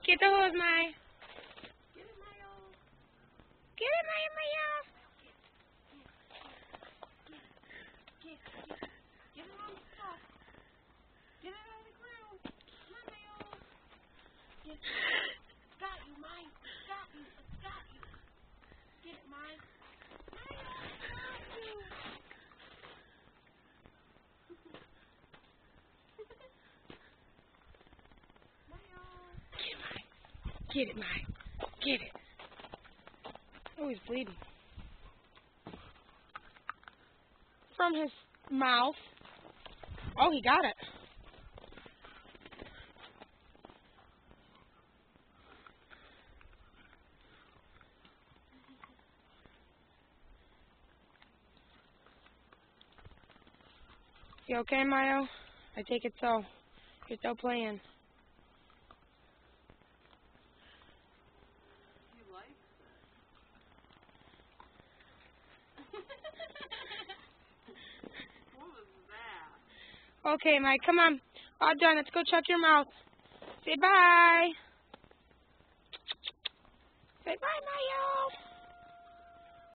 Get the hose, Maya. Get it, Maya, Maya. Get it on the stuff. Get it on the ground. Come on, Mayo. It's got you, Maya. It's got you. It's got you. Get it, Maya. Mayo, it's got you. Mayo. Get it, Maya. Get it. Oh, he's bleeding. From his mouth. Oh, he got it. You okay, Mayo? I take it so. You're still playing. He likes it. What was that? Okay, Mike, come on. All done. Let's go check your mouth. Say bye. Say bye, Mayo.